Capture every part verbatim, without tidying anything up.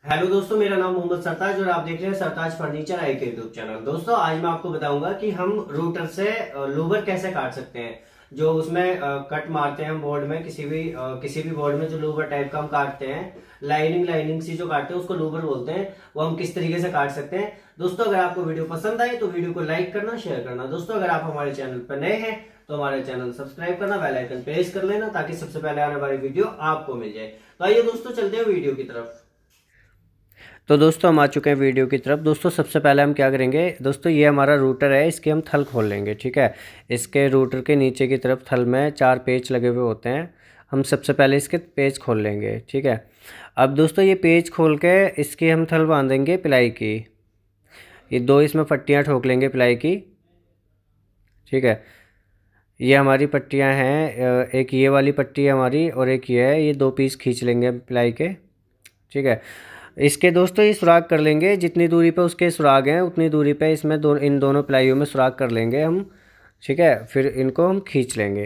Hello दोस्तों, मेरा नाम मोहम्मद सरताज और आप देख रहे हैं सरताज फर्नीचर आई के यूट्यूब चैनल। दोस्तों, आज मैं आपको बताऊंगा कि हम रूटर से लूवर कैसे काट सकते हैं। जो उसमें अ, कट मारते हैं हम बोर्ड में, किसी भी अ, किसी भी बोर्ड में जो लूवर टाइप का हम काटते हैं, लाइनिंग लाइनिंग सी जो काटते हैं उसको लूवर बोलते हैं। वो हम किस तरीके से काट सकते हैं। दोस्तों, अगर आपको वीडियो पसंद आए तो वीडियो को लाइक करना, शेयर करना। दोस्तों, अगर आप हमारे चैनल पर नए हैं तो हमारे चैनल सब्सक्राइब करना, बेल आइकन प्रेस कर लेना ताकि सबसे पहले आने वाली वीडियो आपको मिल जाए। तो आइए दोस्तों, चलते हैं वीडियो की तरफ। तो दोस्तों, हम आ चुके हैं वीडियो की तरफ। दोस्तों, सबसे पहले हम क्या करेंगे, दोस्तों ये हमारा रूटर है, इसके हम थल खोल लेंगे। ठीक है, इसके रूटर के नीचे की तरफ थल में चार पेच लगे हुए होते हैं। हम सबसे पहले इसके पेच खोल लेंगे। ठीक है, अब दोस्तों ये पेच खोल के इसकी हम थल बांधेंगे प्लाई की। ये दो इसमें पट्टियाँ ठोक लेंगे प्लाई की। ठीक है, ये हमारी पट्टियाँ हैं, एक ये वाली पट्टी है हमारी और एक ये है। ये दो पीस खींच लेंगे प्लाई के। ठीक है, इसके दोस्तों ये सुराग कर लेंगे, जितनी दूरी पे उसके सुराग हैं उतनी दूरी पे इसमें दो इन दोनों प्लाइयों में सुराग कर लेंगे हम। ठीक है, फिर इनको हम खींच लेंगे,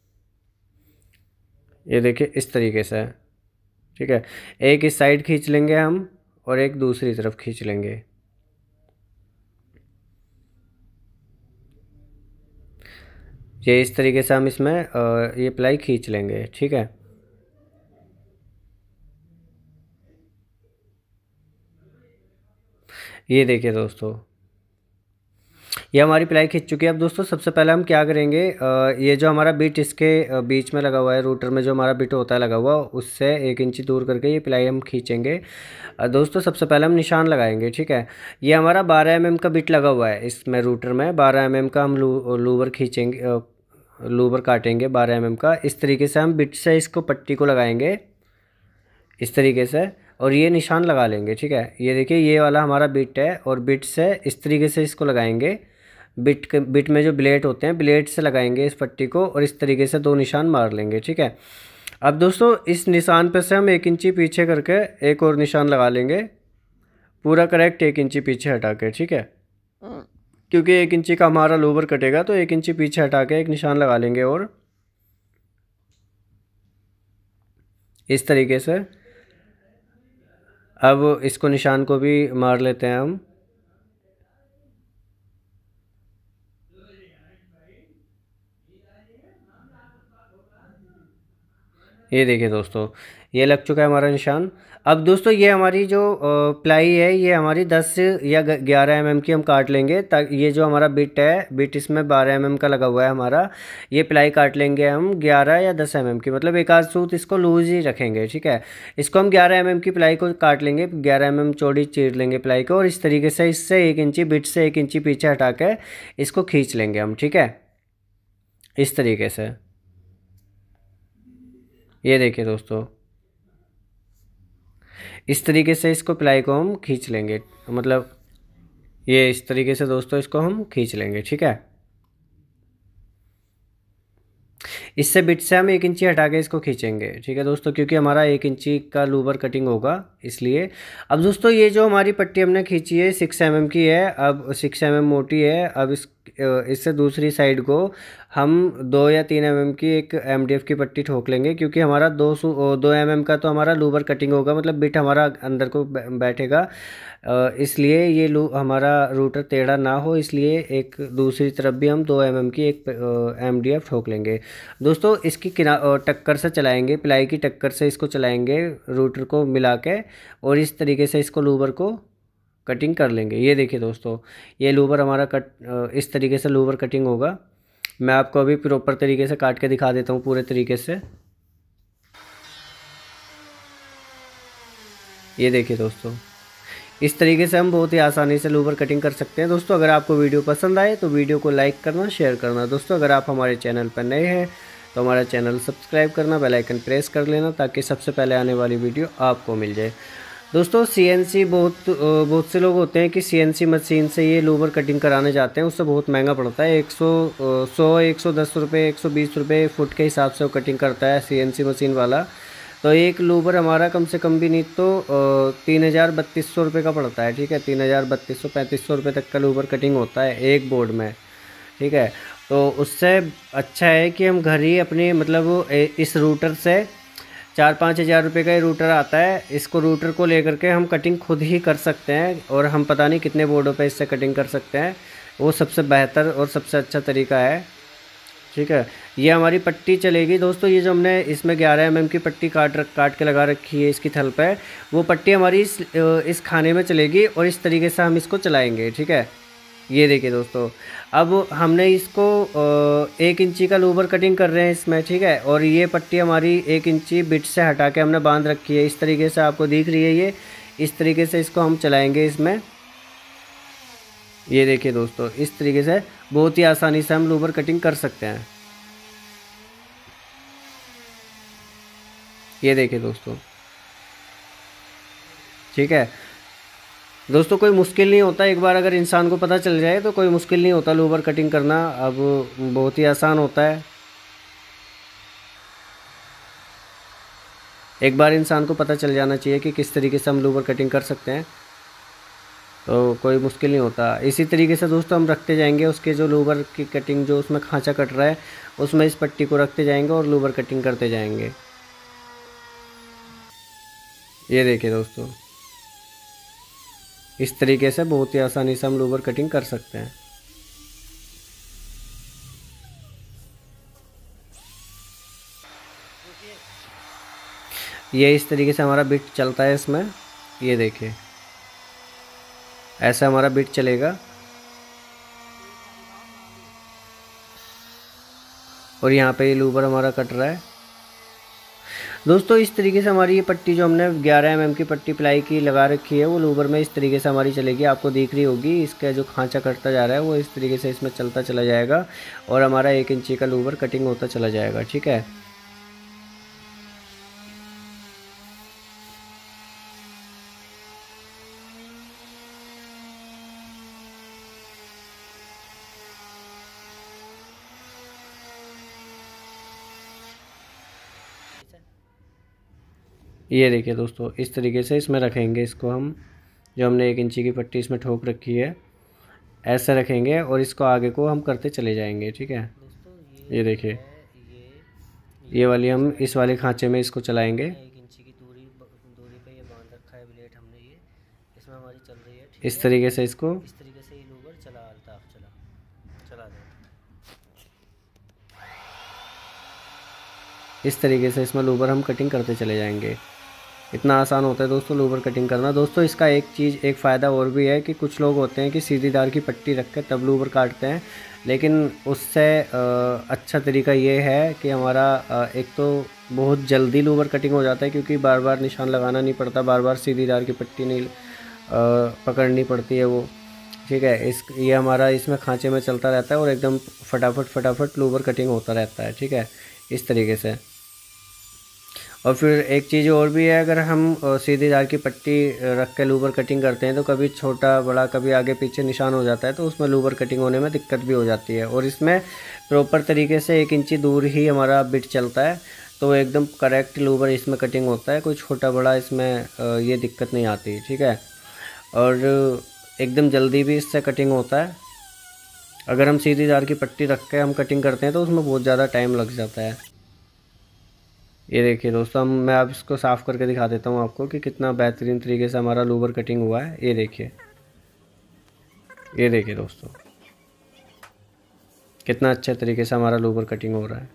ये देखिए इस तरीके से। ठीक है, एक इस साइड खींच लेंगे हम और एक दूसरी तरफ खींच लेंगे। ये इस तरीके से हम इसमें ये प्लाई खींच लेंगे। ठीक है, ये देखिए दोस्तों, ये हमारी प्लाई खींच चुकी है। अब दोस्तों सबसे पहले हम क्या करेंगे, ये जो हमारा बिट इसके बीच में लगा हुआ है, रूटर में जो हमारा बिट होता है लगा हुआ, उससे एक इंची दूर करके ये प्लाई हम खींचेंगे। दोस्तों सबसे पहले हम निशान लगाएंगे। ठीक है, ये हमारा बारह एम एम का बिट लगा हुआ है इसमें, रूटर में बारह एम एम का हम लू लूवर खींचेंगे, लूवर काटेंगे बारह एम एम का। इस तरीके से हम बिट से इसको पट्टी को लगाएंगे इस तरीके से, और ये निशान लगा लेंगे। ठीक है, ये देखिए ये वाला हमारा बिट है और बिट से इस तरीके से इसको लगाएंगे। बिट के बिट में जो ब्लेड होते हैं, ब्लेड से लगाएंगे इस पट्टी को और इस तरीके से दो निशान मार लेंगे। ठीक है, अब दोस्तों इस निशान पे से हम एक इंची पीछे करके एक और निशान लगा लेंगे, पूरा करेक्ट एक इंची पीछे हटा के। ठीक है, क्योंकि एक इंची का हमारा लोवर कटेगा तो एक इंची पीछे हटा के एक निशान लगा लेंगे और इस तरीके से। अब इसको निशान को भी मार लेते हैं हम। ये देखिए दोस्तों, ये लग चुका है हमारा निशान। अब दोस्तों ये हमारी जो प्लाई है, ये हमारी दस या ग्यारह एम एम की हम काट लेंगे, ताकि ये जो हमारा बिट है, बिट इसमें बारह एम एम का लगा हुआ है हमारा, ये प्लाई काट लेंगे हम ग्यारह या दस एम एम की, मतलब एक आध सूत इसको लूज ही रखेंगे। ठीक है, इसको हम ग्यारह एम एम की प्लाई को काट लेंगे, ग्यारह एम एम चौड़ी चीर लेंगे प्लाई को और इस तरीके से इससे एक इंची बिट से एक इंची पीछे हटा के इसको खींच लेंगे हम। ठीक है, इस तरीके से। ये देखिए दोस्तों, इस तरीके से इसको प्लाई को हम खींच लेंगे, मतलब ये इस तरीके से दोस्तों इसको हम खींच लेंगे। ठीक है, इससे बिट से हम एक इंची हटा के इसको खींचेंगे। ठीक है दोस्तों, क्योंकि हमारा एक इंची का लूवर कटिंग होगा इसलिए। अब दोस्तों ये जो हमारी पट्टी हमने खींची है सिक्स एम एम की है, अब सिक्स एम एम मोटी है। अब इस इससे दूसरी साइड को हम दो या तीन एम एम की एक एम डी एफ की पट्टी ठोक लेंगे, क्योंकि हमारा दो सौ दो एम एम का तो हमारा लूवर कटिंग होगा, मतलब बिट हमारा अंदर को बैठेगा, इसलिए ये लू हमारा रूटर टेढ़ा ना हो, इसलिए एक दूसरी तरफ भी हम दो एम एम की एक एम डी एफ ठोक लेंगे। दोस्तों इसकी किना टक्कर से चलाएंगे, प्लाई की टक्कर से इसको चलाएंगे रूटर को मिला के और इस तरीके से इसको लूवर को कटिंग कर लेंगे। ये देखिए दोस्तों, ये लूवर हमारा कट इस तरीके से लूवर कटिंग होगा। मैं आपको अभी प्रॉपर तरीके से काट के दिखा देता हूँ पूरे तरीके से। ये देखिए दोस्तों, इस तरीके से हम बहुत ही आसानी से लूवर कटिंग कर सकते हैं। दोस्तों अगर आपको वीडियो पसंद आए तो वीडियो को लाइक करना, शेयर करना। दोस्तों अगर आप हमारे चैनल पर नए हैं तो हमारा चैनल सब्सक्राइब करना, बेल आइकन प्रेस कर लेना ताकि सबसे पहले आने वाली वीडियो आपको मिल जाए। दोस्तों सीएनसी बहुत बहुत से लोग होते हैं कि सीएनसी मशीन से ये लूवर कटिंग कराने जाते हैं, उससे बहुत महंगा पड़ता है। एक सौ सौ एक सौ दस रुपये एक सौ बीस रुपये फुट के हिसाब से वो कटिंग करता है सीएनसी मशीन वाला। तो एक लूवर हमारा कम से कम भी नहीं तो तीन हज़ार बत्तीस सौ रुपये का पड़ता है। ठीक है, तीन हज़ार बत्तीस सौ पैंतीस सौ रुपये तक का लूवर कटिंग होता है एक बोर्ड में। ठीक है, तो उससे अच्छा है कि हम घर ही अपने मतलब इस रूटर से चार पाँच हज़ार रुपये का ये रूटर आता है। इसको रूटर को लेकर के हम कटिंग खुद ही कर सकते हैं और हम पता नहीं कितने बोर्डों पे इससे कटिंग कर सकते हैं। वो सबसे बेहतर और सबसे अच्छा तरीका है, ठीक है। ये हमारी पट्टी चलेगी दोस्तों। ये जो हमने इसमें ग्यारह एम एम की पट्टी काट रख काट के लगा रखी है इसकी थल पे, वो पट्टी हमारी इस इस खाने में चलेगी और इस तरीके से हम इसको चलाएंगे, ठीक है। ये देखिए दोस्तों, अब हमने इसको एक इंची का लूबर कटिंग कर रहे हैं इसमें, ठीक है। और ये पट्टी हमारी एक इंची बिट से हटा के हमने बांध रखी है। इस तरीके से आपको दिख रही है ये, इस तरीके से इसको हम चलाएंगे इसमें। ये देखिए दोस्तों, इस तरीके से बहुत ही आसानी से हम लूबर कटिंग कर सकते हैं। ये देखिए दोस्तों, ठीक है दोस्तों, कोई मुश्किल नहीं होता। एक बार अगर इंसान को पता चल जाए तो कोई मुश्किल नहीं होता लूबर कटिंग करना, अब बहुत ही आसान होता है। एक बार इंसान को पता चल जाना चाहिए कि किस तरीके से हम लूबर कटिंग कर सकते हैं, तो कोई मुश्किल नहीं होता। इसी तरीके से दोस्तों हम रखते जाएंगे उसके जो लूबर की कटिंग, जो उसमें खांचा कट रहा है उसमें इस पट्टी को रखते जाएंगे और लूबर कटिंग करते जाएंगे। ये देखिए दोस्तों, इस तरीके से बहुत ही आसानी से हम लूबर कटिंग कर सकते हैं। ये इस तरीके से हमारा बिट चलता है इसमें। ये देखिए, ऐसा हमारा बिट चलेगा और यहाँ पे ये लूबर हमारा कट रहा है दोस्तों। इस तरीके से हमारी ये पट्टी जो हमने ग्यारह एम एम की पट्टी प्लाई की लगा रखी है, वो लूबर में इस तरीके से हमारी चलेगी। आपको दिख रही होगी, इसका जो खांचा कटता जा रहा है वो इस तरीके से इसमें चलता चला जाएगा और हमारा एक इंची का लूबर कटिंग होता चला जाएगा, ठीक है। ये देखिए दोस्तों, इस तरीके से इसमें रखेंगे इसको हम, जो हमने एक इंची की पट्टी इसमें ठोक रखी है ऐसे रखेंगे और इसको आगे को हम करते चले जाएंगे, ठीक है। ये देखिए, ये वाली हम इस वाले खांचे में इसको चलाएंगे। एक इंची की दूरी दूरी पे ये बांध रखा है ब्लेड हमने, ये इसमें हमारी चल रही है, ठीक है। इस तरीके से इसको इस तरीके से ये लूबर चला अल्ताफ चला चला दे। इस तरीके से इसमें लूबर हम कटिंग करते चले जाएंगे। इतना आसान होता है दोस्तों लूबर कटिंग करना। दोस्तों इसका एक चीज़, एक फ़ायदा और भी है कि कुछ लोग होते हैं कि सीधी दार की पट्टी रख के तब लूबर काटते हैं, लेकिन उससे अच्छा तरीका ये है कि हमारा एक तो बहुत जल्दी लूबर कटिंग हो जाता है, क्योंकि बार बार निशान लगाना नहीं पड़ता, बार बार सीधी दार की पट्टी नहीं पकड़नी पड़ती है वो, ठीक है। इस ये हमारा इसमें खांचे में चलता रहता है और एकदम फटाफट फटाफट लूबर कटिंग होता रहता है, ठीक है, इस तरीके से। और फिर एक चीज़ और भी है, अगर हम सीधी दार की पट्टी रख के लूबर कटिंग करते हैं तो कभी छोटा बड़ा कभी आगे पीछे निशान हो जाता है, तो उसमें लूबर कटिंग होने में दिक्कत भी हो जाती है। और इसमें प्रॉपर तरीके से एक इंची दूर ही हमारा बिट चलता है, तो एकदम करेक्ट लूबर इसमें कटिंग होता है, कोई छोटा बड़ा इसमें ये दिक्कत नहीं आती, ठीक है। और एकदम जल्दी भी इससे कटिंग होता है। अगर हम सीधी दार की पट्टी रख के हम कटिंग करते हैं तो उसमें बहुत ज़्यादा टाइम लग जाता है। ये देखिए दोस्तों, हम मैं अब इसको साफ़ करके दिखा देता हूँ आपको कि कितना बेहतरीन तरीके से हमारा लूबर कटिंग हुआ है। ये देखिए, ये देखिए दोस्तों, कितना अच्छे तरीके से हमारा लूबर कटिंग हो रहा है,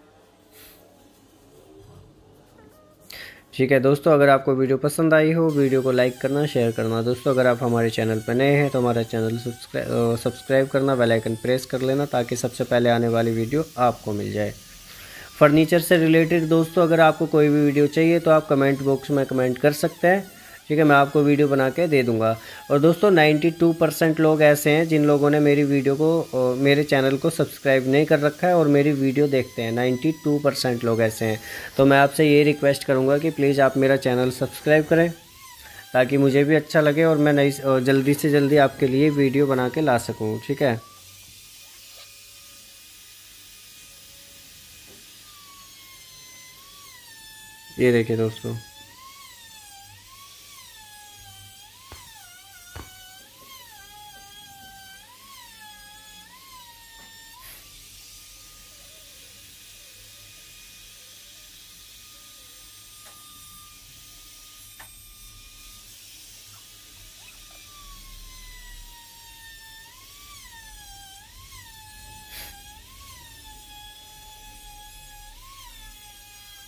ठीक है। दोस्तों अगर आपको वीडियो पसंद आई हो, वीडियो को लाइक करना, शेयर करना। दोस्तों अगर आप हमारे चैनल पर नए हैं तो हमारा चैनल सब्सक्राइब सब्सक्राइब करना, बेल आइकन प्रेस कर लेना, ताकि सबसे पहले आने वाली वीडियो आपको मिल जाए। फर्नीचर से रिलेटेड दोस्तों अगर आपको कोई भी वीडियो चाहिए तो आप कमेंट बॉक्स में कमेंट कर सकते हैं, ठीक है, मैं आपको वीडियो बना के दे दूंगा। और दोस्तों बानवे परसेंट लोग ऐसे हैं जिन लोगों ने मेरी वीडियो को, मेरे चैनल को सब्सक्राइब नहीं कर रखा है और मेरी वीडियो देखते हैं। बानवे परसेंट लोग ऐसे हैं, तो मैं आपसे ये रिक्वेस्ट करूँगा कि प्लीज़ आप मेरा चैनल सब्सक्राइब करें, ताकि मुझे भी अच्छा लगे और मैं नई जल्दी से जल्दी आपके लिए वीडियो बना के ला सकूँ, ठीक है। ये देखिए दोस्तों,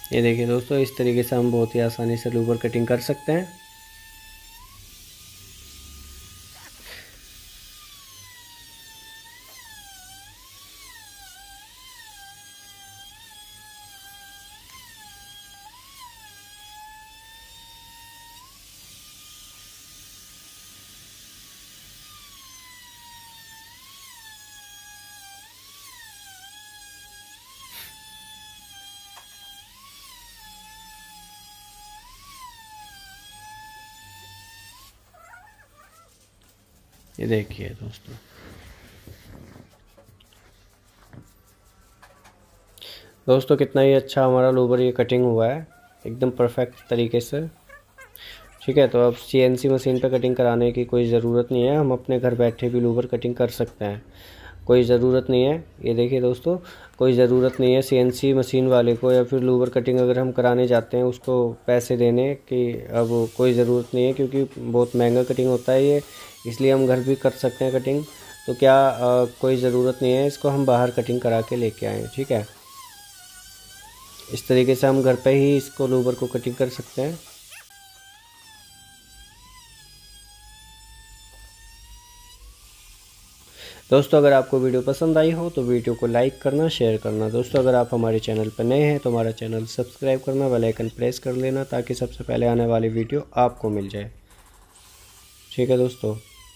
ये देखिए दोस्तों, इस तरीके से हम बहुत ही आसानी से लूबर कटिंग कर सकते हैं। ये देखिए दोस्तों, दोस्तों कितना ही अच्छा हमारा लूबर ये कटिंग हुआ है, एकदम परफेक्ट तरीके से। ठीक है, तो अब सीएनसी मशीन पे कटिंग कराने की कोई ज़रूरत नहीं है, हम अपने घर बैठे भी लूबर कटिंग कर सकते हैं। कोई ज़रूरत नहीं है, ये देखिए दोस्तों, कोई ज़रूरत नहीं है सीएनसी मशीन वाले को या फिर लूबर कटिंग अगर हम कराने जाते हैं उसको पैसे देने की, अब कोई ज़रूरत नहीं है, क्योंकि बहुत महंगा कटिंग होता है ये, इसलिए हम घर भी कर सकते हैं कटिंग। तो क्या आ, कोई ज़रूरत नहीं है, इसको हम बाहर कटिंग करा के लेके आएँ। ठीक है, इस तरीके से हम घर पे ही इसको लूबर को कटिंग कर सकते हैं। दोस्तों अगर आपको वीडियो पसंद आई हो तो वीडियो को लाइक करना, शेयर करना। दोस्तों अगर आप हमारे चैनल पर नए हैं तो हमारा चैनल सब्सक्राइब करना, बेल आइकन प्रेस कर लेना, ताकि सबसे पहले आने वाली वीडियो आपको मिल जाए। ठीक है दोस्तों,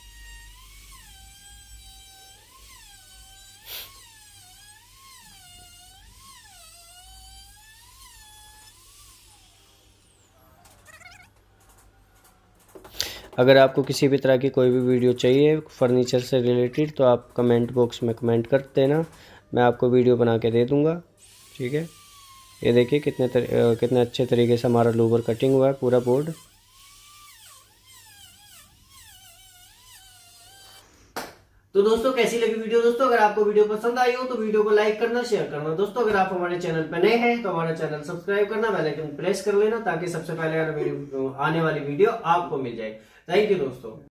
अगर आपको किसी भी तरह की कोई भी वीडियो चाहिए फर्नीचर से रिलेटेड तो आप कमेंट बॉक्स में कमेंट कर देना, मैं आपको वीडियो बना के दे दूँगा। ठीक है, ये देखिए कितने तर, कितने अच्छे तरीके से हमारा लूबर कटिंग हुआ है पूरा बोर्ड। तो दोस्तों कैसी लगी वीडियो? दोस्तों अगर आपको वीडियो पसंद आई हो तो वीडियो को लाइक करना, शेयर करना। दोस्तों अगर आप हमारे चैनल पर नए हैं तो हमारा चैनल सब्सक्राइब करना, बेल आइकन प्रेस कर लेना, ताकि सबसे पहले आने वाली वीडियो आपको मिल जाए। थैंक यू दोस्तों।